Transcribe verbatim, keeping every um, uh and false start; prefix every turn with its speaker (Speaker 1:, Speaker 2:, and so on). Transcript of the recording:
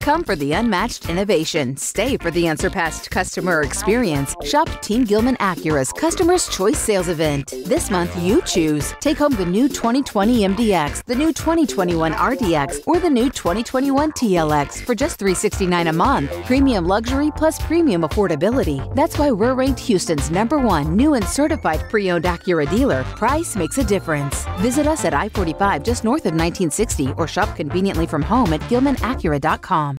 Speaker 1: Come for the unmatched innovation. Stay for the unsurpassed customer experience. Shop Team Gillman Acura's Customer's Choice Sales Event. This month, you choose. Take home the new twenty twenty M D X, the new twenty twenty-one R D X, or the new twenty twenty-one T L X for just three hundred sixty-nine dollars a month. Premium luxury plus premium affordability. That's why we're ranked Houston's number one new and certified pre-owned Acura dealer. Price makes a difference. Visit us at I forty-five just north of nineteen sixty or shop conveniently from home at Gillman Acura dot com.